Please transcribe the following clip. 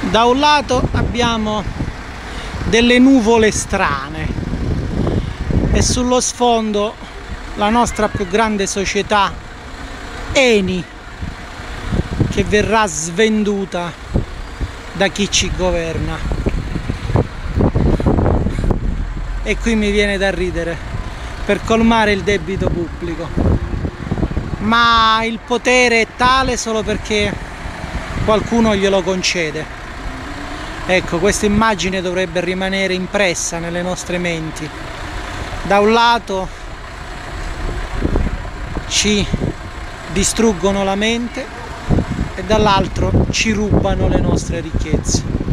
Da un lato abbiamo delle nuvole strane e sullo sfondo la nostra più grande società, Eni, che verrà svenduta da chi ci governa. E qui mi viene da ridere, per colmare il debito pubblico. Ma il potere è tale solo perché qualcuno glielo concede. Ecco, questa immagine dovrebbe rimanere impressa nelle nostre menti. Da un lato ci distruggono la mente e dall'altro ci rubano le nostre ricchezze.